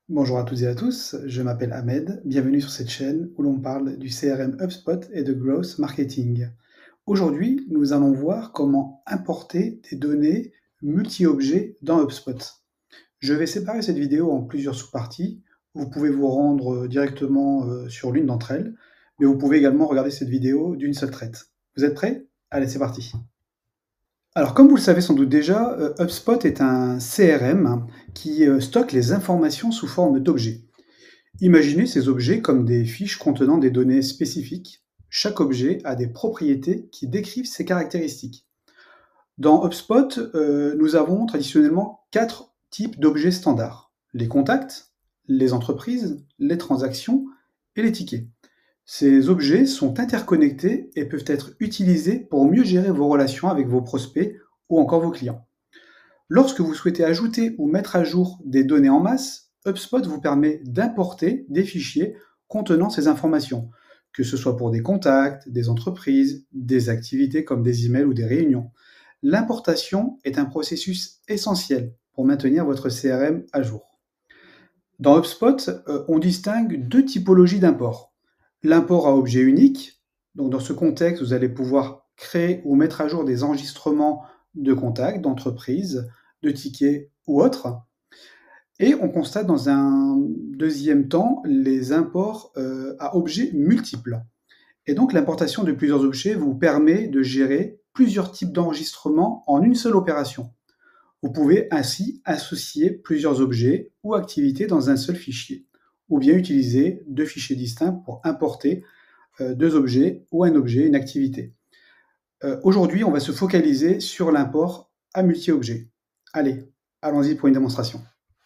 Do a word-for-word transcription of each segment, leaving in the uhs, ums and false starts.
Bonjour à toutes et à tous, je m'appelle Ahmed, bienvenue sur cette chaîne où l'on parle du C R M HubSpot et de Growth Marketing. Aujourd'hui, nous allons voir comment importer des données multi-objets dans HubSpot. Je vais séparer cette vidéo en plusieurs sous-parties. Vous pouvez vous rendre directement euh, sur l'une d'entre elles, mais vous pouvez également regarder cette vidéo d'une seule traite. Vous êtes prêts? Allez, c'est parti. Alors, comme vous le savez sans doute déjà, euh, HubSpot est un C R M qui euh, stocke les informations sous forme d'objets. Imaginez ces objets comme des fiches contenant des données spécifiques. Chaque objet a des propriétés qui décrivent ses caractéristiques. Dans HubSpot, euh, nous avons traditionnellement quatre types d'objets standards. Les contacts, les entreprises, les transactions et les tickets. Ces objets sont interconnectés et peuvent être utilisés pour mieux gérer vos relations avec vos prospects ou encore vos clients. Lorsque vous souhaitez ajouter ou mettre à jour des données en masse, HubSpot vous permet d'importer des fichiers contenant ces informations, que ce soit pour des contacts, des entreprises, des activités comme des emails ou des réunions. L'importation est un processus essentiel pour maintenir votre C R M à jour. Dans HubSpot, euh, on distingue deux typologies d'import. L'import à objet unique, donc dans ce contexte, vous allez pouvoir créer ou mettre à jour des enregistrements de contacts, d'entreprises, de tickets ou autres. Et on constate dans un deuxième temps les imports euh, à objets multiples. Et donc l'importation de plusieurs objets vous permet de gérer plusieurs types d'enregistrements en une seule opération. Vous pouvez ainsi associer plusieurs objets ou activités dans un seul fichier, ou bien utiliser deux fichiers distincts pour importer euh, deux objets ou un objet, une activité. Euh, Aujourd'hui, on va se focaliser sur l'import à multi-objets. Allez, allons-y pour une démonstration.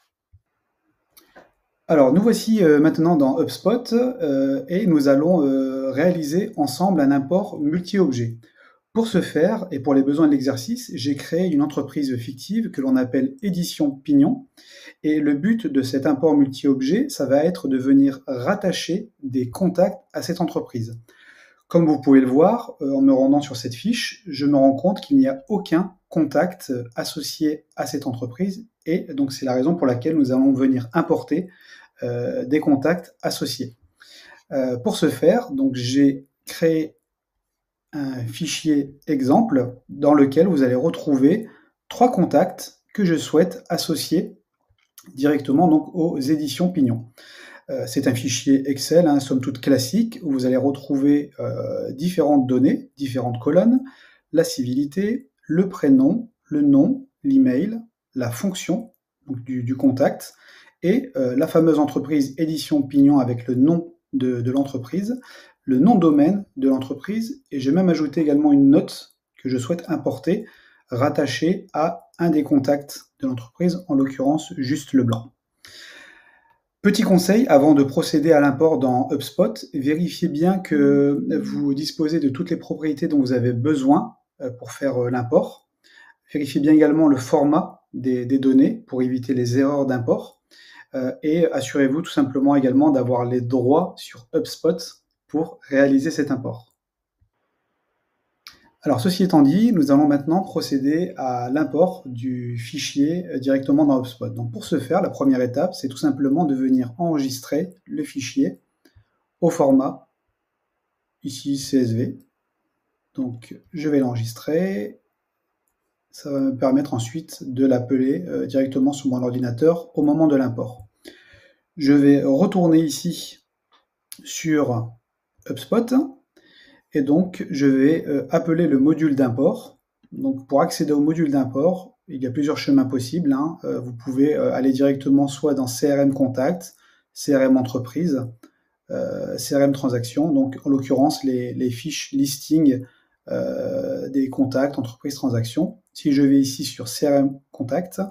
Alors, nous voici euh, maintenant dans HubSpot euh, et nous allons euh, réaliser ensemble un import multi-objet. Pour ce faire, et pour les besoins de l'exercice, j'ai créé une entreprise fictive que l'on appelle Édition Pignon. Et le but de cet import multi-objet, ça va être de venir rattacher des contacts à cette entreprise. Comme vous pouvez le voir, euh, en me rendant sur cette fiche, je me rends compte qu'il n'y a aucun contact euh, associé à cette entreprise. Et donc, c'est la raison pour laquelle nous allons venir importer euh, des contacts associés. Euh, pour ce faire, donc j'ai créé un fichier exemple dans lequel vous allez retrouver trois contacts que je souhaite associer directement donc aux éditions Pignon. Euh, c'est un fichier Excel, hein, somme toute classique, où vous allez retrouver euh, différentes données, différentes colonnes, la civilité, le prénom, le nom, l'email, la fonction donc du, du contact, et euh, la fameuse entreprise Édition Pignon avec le nom de, de l'entreprise, le nom de domaine de l'entreprise, et j'ai même ajouté également une note que je souhaite importer, rattachée à un des contacts de l'entreprise, en l'occurrence juste le blanc. Petit conseil, avant de procéder à l'import dans HubSpot, vérifiez bien que vous disposez de toutes les propriétés dont vous avez besoin pour faire l'import. Vérifiez bien également le format des, des données pour éviter les erreurs d'import. Euh, et assurez-vous tout simplement également d'avoir les droits sur HubSpot pour réaliser cet import. Alors ceci étant dit, nous allons maintenant procéder à l'import du fichier directement dans HubSpot. Donc pour ce faire, la première étape, c'est tout simplement de venir enregistrer le fichier au format, ici C S V. Donc je vais l'enregistrer. Ça va me permettre ensuite de l'appeler euh, directement sur mon ordinateur au moment de l'import. Je vais retourner ici sur HubSpot et donc je vais euh, appeler le module d'import. Donc pour accéder au module d'import, il y a plusieurs chemins possibles. Hein. Euh, vous pouvez euh, aller directement soit dans C R M Contact, C R M Entreprise, euh, C R M Transaction, donc en l'occurrence les, les fiches listing euh, des contacts, entreprises, transactions. Si je vais ici sur C R M Contact,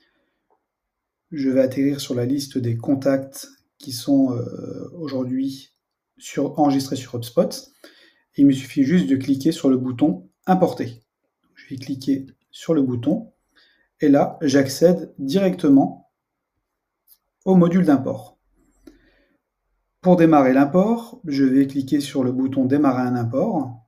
je vais atterrir sur la liste des contacts qui sont euh, aujourd'hui sur, enregistrés sur HubSpot. Et il me suffit juste de cliquer sur le bouton Importer. Je vais cliquer sur le bouton et là, j'accède directement au module d'import. Pour démarrer l'import, je vais cliquer sur le bouton Démarrer un import.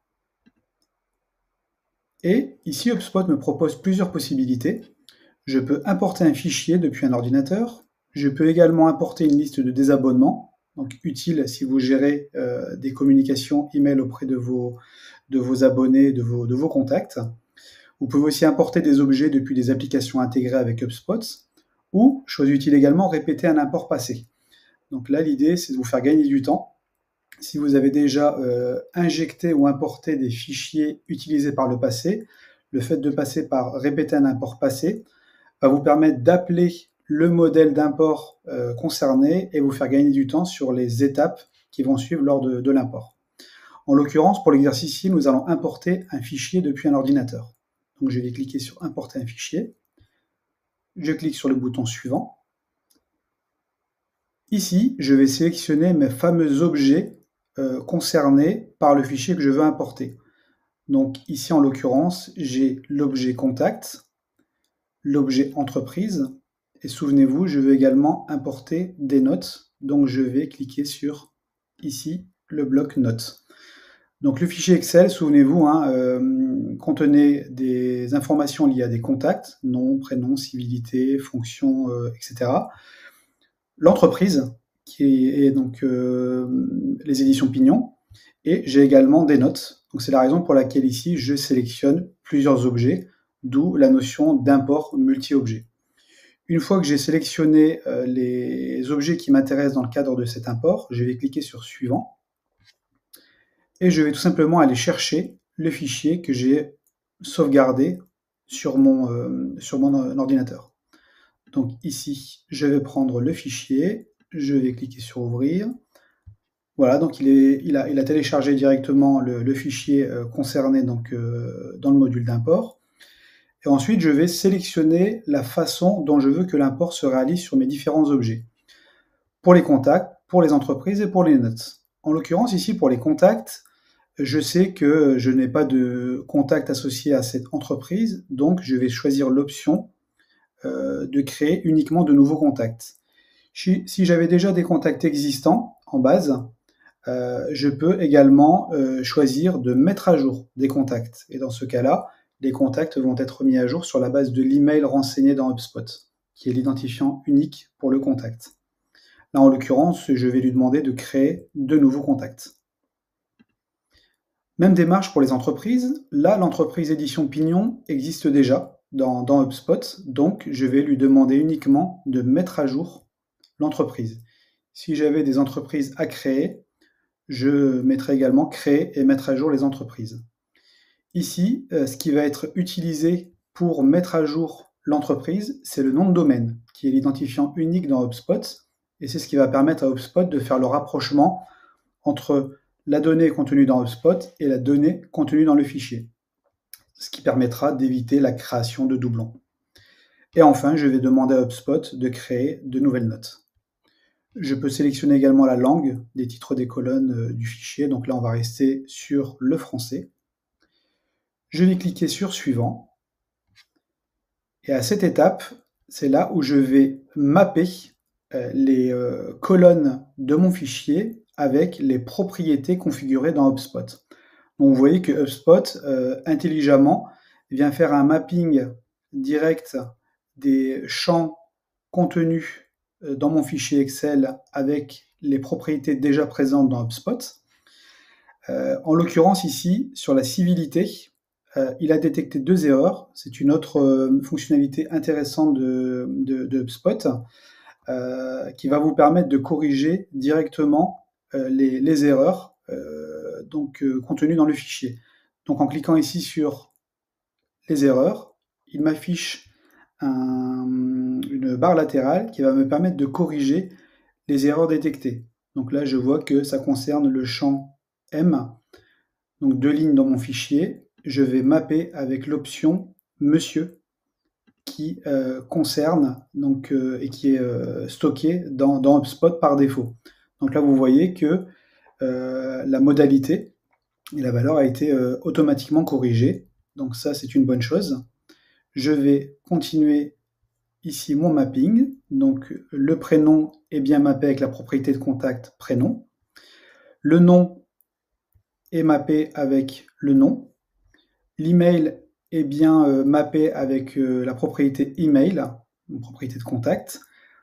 Et ici, HubSpot me propose plusieurs possibilités. Je peux importer un fichier depuis un ordinateur, Je peux également importer une liste de désabonnements, donc utile si vous gérez euh, des communications email auprès de vos, de vos abonnés, de vos, de vos contacts. Vous pouvez aussi importer des objets depuis des applications intégrées avec HubSpot, ou, chose utile également, répéter un import passé. Donc là, l'idée, c'est de vous faire gagner du temps. Si vous avez déjà euh, injecté ou importé des fichiers utilisés par le passé, le fait de passer par répéter un import passé va vous permettre d'appeler le modèle d'import euh, concerné et vous faire gagner du temps sur les étapes qui vont suivre lors de, de l'import. En l'occurrence, pour l'exercice ici, nous allons importer un fichier depuis un ordinateur. Donc je vais cliquer sur importer un fichier. Je clique sur le bouton suivant. Ici, je vais sélectionner mes fameux objets euh, concernés par le fichier que je veux importer. Donc ici, en l'occurrence, j'ai l'objet contact, l'objet entreprise, et souvenez-vous, je veux également importer des notes. Donc je vais cliquer sur, ici, le bloc notes. Donc le fichier Excel, souvenez-vous, hein, euh, contenait des informations liées à des contacts, nom, prénom, civilité, fonction, euh, et cetera. L'entreprise, qui est donc euh, les éditions Pignon, et j'ai également des notes. Donc c'est la raison pour laquelle ici je sélectionne plusieurs objets, d'où la notion d'import multi-objet. Une fois que j'ai sélectionné euh, les objets qui m'intéressent dans le cadre de cet import, je vais cliquer sur Suivant, et je vais tout simplement aller chercher le fichier que j'ai sauvegardé sur mon, euh, sur mon ordinateur. Donc ici, je vais prendre le fichier, je vais cliquer sur Ouvrir. Voilà, donc il, est, il, a, il a téléchargé directement le, le fichier euh, concerné donc, euh, dans le module d'import. Et ensuite, je vais sélectionner la façon dont je veux que l'import se réalise sur mes différents objets. Pour les contacts, pour les entreprises et pour les notes. En l'occurrence, ici, pour les contacts, je sais que je n'ai pas de contact associé à cette entreprise, donc je vais choisir l'option euh, de créer uniquement de nouveaux contacts. Si, si j'avais déjà des contacts existants en base, euh, je peux également euh, choisir de mettre à jour des contacts. Et dans ce cas-là, les contacts vont être mis à jour sur la base de l'email renseigné dans HubSpot, qui est l'identifiant unique pour le contact. Là, en l'occurrence, je vais lui demander de créer de nouveaux contacts. Même démarche pour les entreprises. Là, l'entreprise Édition Pignon existe déjà dans, dans HubSpot, donc je vais lui demander uniquement de mettre à jour l'entreprise. Si j'avais des entreprises à créer, je mettrai également créer et mettre à jour les entreprises. Ici, euh, ce qui va être utilisé pour mettre à jour l'entreprise, c'est le nom de domaine, qui est l'identifiant unique dans HubSpot, et c'est ce qui va permettre à HubSpot de faire le rapprochement entre la donnée contenue dans HubSpot et la donnée contenue dans le fichier, ce qui permettra d'éviter la création de doublons. Et enfin, je vais demander à HubSpot de créer de nouvelles notes. Je peux sélectionner également la langue des titres des colonnes du fichier, donc là on va rester sur le français. Je vais cliquer sur Suivant, et à cette étape, c'est là où je vais mapper les colonnes de mon fichier avec les propriétés configurées dans HubSpot. Donc vous voyez que HubSpot, euh, intelligemment, vient faire un mapping direct des champs contenus dans mon fichier Excel avec les propriétés déjà présentes dans HubSpot. Euh, en l'occurrence ici, sur la civilité, euh, il a détecté deux erreurs. C'est une autre euh, fonctionnalité intéressante de, de, de HubSpot euh, qui va vous permettre de corriger directement euh, les, les erreurs euh, donc, euh, contenues dans le fichier. Donc en cliquant ici sur les erreurs, il m'affiche un, une barre latérale qui va me permettre de corriger les erreurs détectées. Donc là, je vois que ça concerne le champ M, donc deux lignes dans mon fichier. Je vais mapper avec l'option Monsieur qui euh, concerne donc, euh, et qui est euh, stocké dans, dans HubSpot par défaut. Donc là, vous voyez que euh, la modalité et la valeur a été euh, automatiquement corrigée. Donc ça, c'est une bonne chose. Je vais continuer ici mon mapping. Donc le prénom est bien mappé avec la propriété de contact prénom. Le nom est mappé avec le nom. L'email est bien euh, mappé avec euh, la propriété email, une propriété de contact.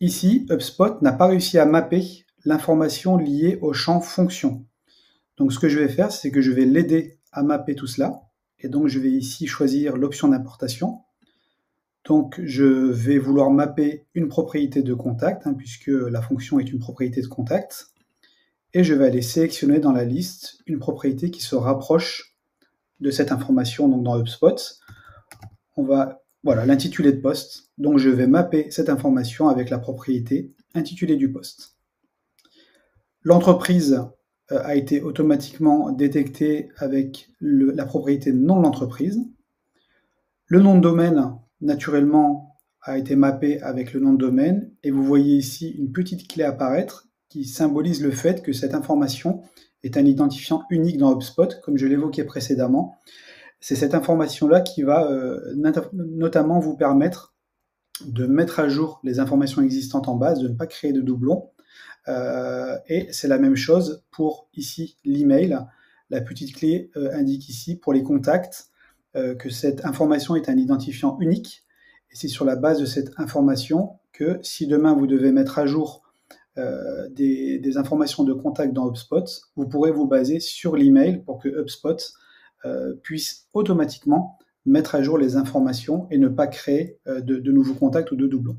Ici, HubSpot n'a pas réussi à mapper l'information liée au champ fonction. Donc ce que je vais faire, c'est que je vais l'aider à mapper tout cela. Et donc je vais ici choisir l'option d'importation. Donc je vais vouloir mapper une propriété de contact, hein, puisque la fonction est une propriété de contact. Et je vais aller sélectionner dans la liste une propriété qui se rapproche de cette information donc dans HubSpot. On va, voilà, l'intitulé de poste. Donc je vais mapper cette information avec la propriété intitulé du poste. L'entreprise euh, a été automatiquement détectée avec le, la propriété nom de l'entreprise. Le nom de domaine, naturellement, a été mappé avec le nom de domaine. Et vous voyez ici une petite clé apparaître qui symbolise le fait que cette information est un identifiant unique dans HubSpot, comme je l'évoquais précédemment. C'est cette information-là qui va euh, notamment vous permettre de mettre à jour les informations existantes en base, de ne pas créer de doublons. Euh, et c'est la même chose pour ici l'email. La petite clé euh, indique ici pour les contacts euh, que cette information est un identifiant unique. Et c'est sur la base de cette information que si demain vous devez mettre à jour euh, des, des informations de contact dans HubSpot, vous pourrez vous baser sur l'email pour que HubSpot euh, puisse automatiquement mettre à jour les informations et ne pas créer euh, de, de nouveaux contacts ou de doublons.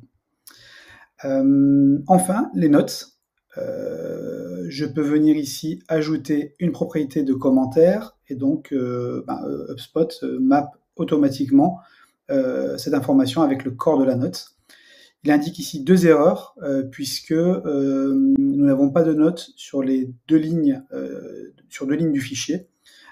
Euh, enfin, les notes. Euh, je peux venir ici ajouter une propriété de commentaire et donc euh, ben, HubSpot map automatiquement euh, cette information avec le corps de la note. Il indique ici deux erreurs euh, puisque euh, nous n'avons pas de note sur les deux lignes, euh, sur deux lignes du fichier,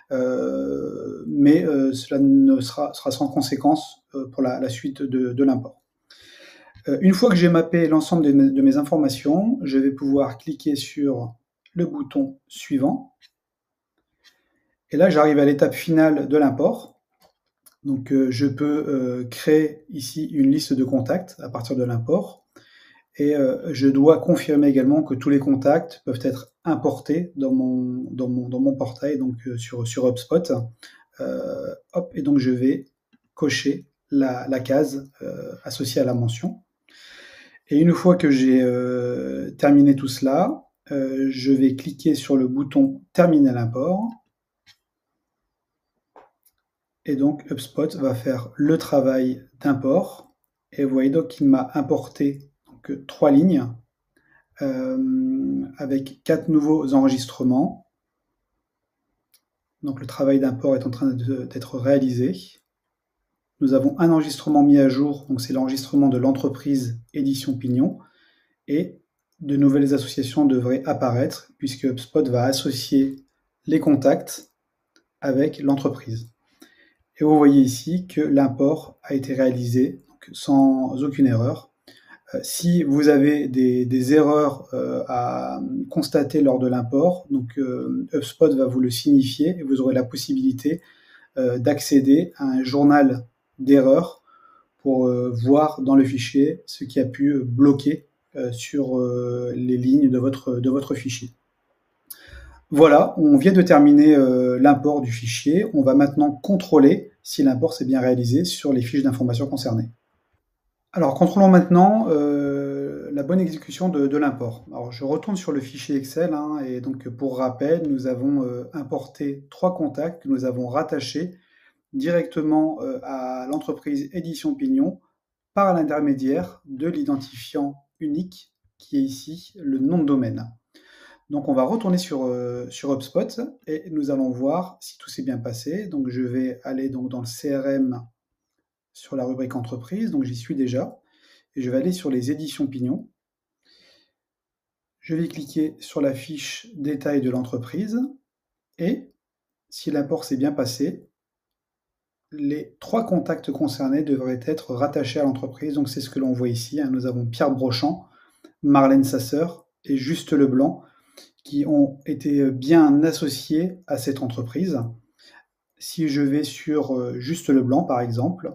euh, mais euh, cela ne sera, sera sans conséquence euh, pour la, la suite de, de l'import. Euh, une fois que j'ai mappé l'ensemble de, de mes informations, je vais pouvoir cliquer sur le bouton suivant. Et là, j'arrive à l'étape finale de l'import. Donc, euh, je peux euh, créer ici une liste de contacts à partir de l'import. Et euh, je dois confirmer également que tous les contacts peuvent être importés dans mon, dans mon, dans mon portail, donc euh, sur, sur HubSpot. Euh, hop, et donc, je vais cocher la, la case euh, associée à la mention. Et une fois que j'ai euh, terminé tout cela, euh, je vais cliquer sur le bouton « Terminer l'import ». Et donc, HubSpot va faire le travail d'import. Et vous voyez donc qu'il m'a importé donc, trois lignes euh, avec quatre nouveaux enregistrements. Donc, le travail d'import est en train d'être réalisé. Nous avons un enregistrement mis à jour, donc c'est l'enregistrement de l'entreprise Édition Pignon. Et de nouvelles associations devraient apparaître puisque HubSpot va associer les contacts avec l'entreprise. Et vous voyez ici que l'import a été réalisé donc sans aucune erreur. Euh, si vous avez des, des erreurs euh, à constater lors de l'import, donc euh, HubSpot va vous le signifier et vous aurez la possibilité euh, d'accéder à un journal d'erreurs pour euh, voir dans le fichier ce qui a pu bloquer euh, sur euh, les lignes de votre, de votre fichier. Voilà, on vient de terminer euh, l'import du fichier. On va maintenant contrôler si l'import s'est bien réalisé sur les fiches d'information concernées. Alors, contrôlons maintenant euh, la bonne exécution de, de l'import. Alors, je retourne sur le fichier Excel, hein, et donc pour rappel, nous avons euh, importé trois contacts que nous avons rattachés directement euh, à l'entreprise Édition Pignon par l'intermédiaire de l'identifiant unique qui est ici le nom de domaine. Donc on va retourner sur, euh, sur HubSpot et nous allons voir si tout s'est bien passé. Donc je vais aller donc dans le C R M sur la rubrique entreprise, donc j'y suis déjà, et je vais aller sur les éditions Pignon. Je vais cliquer sur la fiche détail de l'entreprise et si l'import s'est bien passé, les trois contacts concernés devraient être rattachés à l'entreprise. Donc c'est ce que l'on voit ici, hein. Nous avons Pierre Brochant, Marlène Sasseur et Juste Leblanc, qui ont été bien associés à cette entreprise. Si je vais sur Juste Leblanc, par exemple,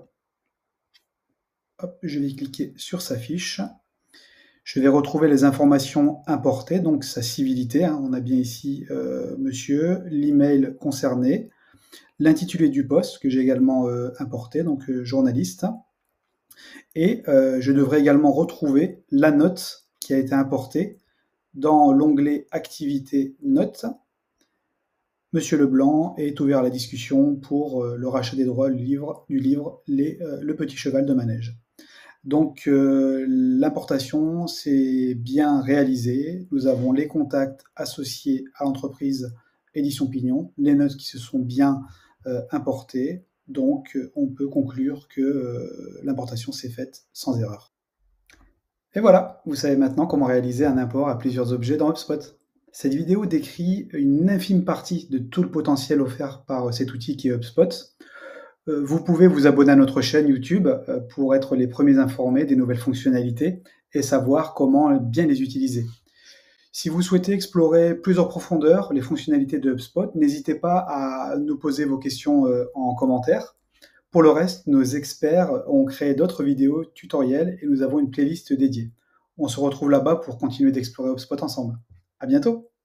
hop, je vais cliquer sur sa fiche. Je vais retrouver les informations importées, donc sa civilité. Hein, on a bien ici euh, monsieur, l'email concerné, l'intitulé du poste que j'ai également euh, importé, donc euh, journaliste. Et euh, je devrais également retrouver la note qui a été importée dans l'onglet Activité Notes. Monsieur Leblanc est ouvert à la discussion pour euh, le rachat des droits du livre, du livre Les, euh, Le Petit Cheval de Manège. Donc euh, l'importation s'est bien réalisée. Nous avons les contacts associés à l'entreprise Édition Pignon, les notes qui se sont bien euh, importées. Donc on peut conclure que euh, l'importation s'est faite sans erreur. Et voilà, vous savez maintenant comment réaliser un import à plusieurs objets dans HubSpot. Cette vidéo décrit une infime partie de tout le potentiel offert par cet outil qui est HubSpot. Vous pouvez vous abonner à notre chaîne YouTube pour être les premiers informés des nouvelles fonctionnalités et savoir comment bien les utiliser. Si vous souhaitez explorer plus en profondeur les fonctionnalités de HubSpot, n'hésitez pas à nous poser vos questions en commentaire. Pour le reste, nos experts ont créé d'autres vidéos tutoriels et nous avons une playlist dédiée. On se retrouve là-bas pour continuer d'explorer HubSpot ensemble. À bientôt!